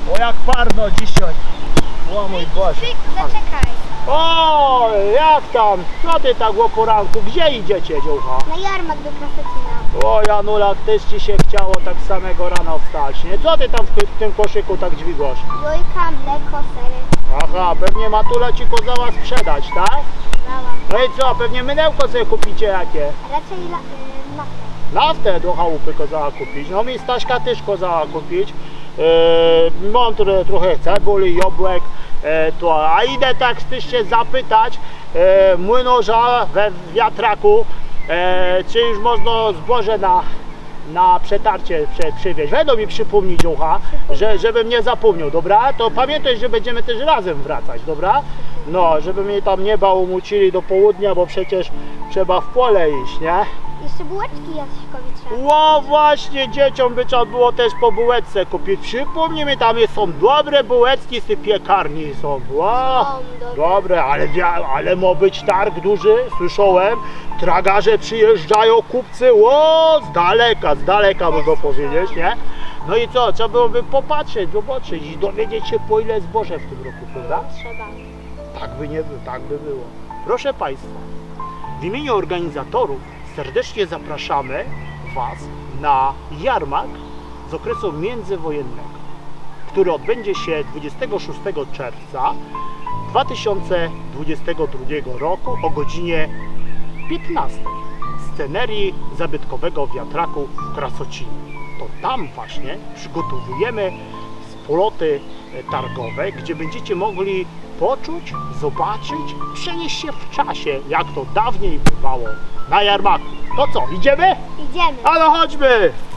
O jak parno dzisiaj. O mój Boże. Zaczekaj. O, jak tam? Co ty tak o poranku? Gdzie idziecie, dziołcha? Na jarmark do Krasocina. O Janulak, też ci się chciało tak samego rana wstać, nie? Co ty tam w tym koszyku tak dźwigasz? Jajka, mleko, sery. Aha, pewnie Matula ci kozała sprzedać, tak? Brała. No i co, pewnie mydełko sobie kupicie jakie? Raczej naftę. Naftę do chałupy kozała kupić, no mi Staśka też kozała kupić. Mam trochę cebuli, jabłek, a idę tak się zapytać młynarza we wiatraku, czy już można zboże na przetarcie przywieźć. Będą mi przypomnieć, dziołcha, żebym nie zapomniał, dobra? To pamiętaj, że będziemy też razem wracać, dobra? No, żeby mnie tam nie bałomucili do południa, bo przecież trzeba w pole iść, nie? Jeszcze bułeczki Jaśkowi trzeba. Ło, właśnie dzieciom by trzeba było też po bułeczce kupić. Przypomnij mi, tam są dobre bułeczki z tych piekarni są. Ło, dobre, ale ma być targ duży, słyszałem. Tragarze przyjeżdżają, kupcy, ło, z daleka mogę powiedzieć, nie? No i co, trzeba byłoby popatrzeć, zobaczyć i dowiedzieć się, po ile zboże w tym roku, prawda? Trzeba. Tak by było. Proszę Państwa, w imieniu organizatorów serdecznie zapraszamy Was na jarmark z okresu międzywojennego, który odbędzie się 26 czerwca 2022 roku o godzinie 15 w scenerii zabytkowego wiatraku w Krasocinie. To tam właśnie przygotowujemy sploty targowe, gdzie będziecie mogli poczuć, zobaczyć, przenieść się w czasie, jak to dawniej bywało na jarmarku. To co, idziemy? Idziemy. Ale chodźmy!